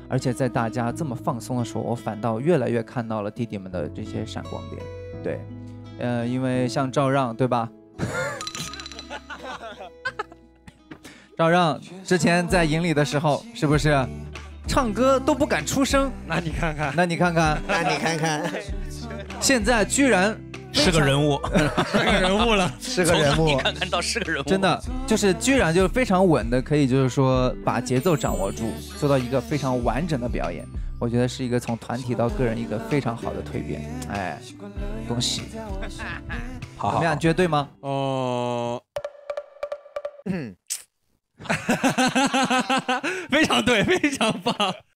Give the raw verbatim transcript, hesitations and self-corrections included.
而且在大家这么放松的时候，我反倒越来越看到了弟弟们的这些闪光点。对，呃，因为像赵让，对吧？赵让之前在营里的时候，是不是唱歌都不敢出声？ 那你看看， 那你看看， 那你看看， 现在居然是个人物， 是个人物了， 是个人物。 你看看到是个人物， 真的就是居然就非常稳的，可以就是说把节奏掌握住，做到一个非常完整的表演。我觉得是一个从团体到个人一个非常好的蜕变。哎，恭喜！ 好好好， 怎么样？觉得对吗？ 哦， 嗯， 非常对，非常棒。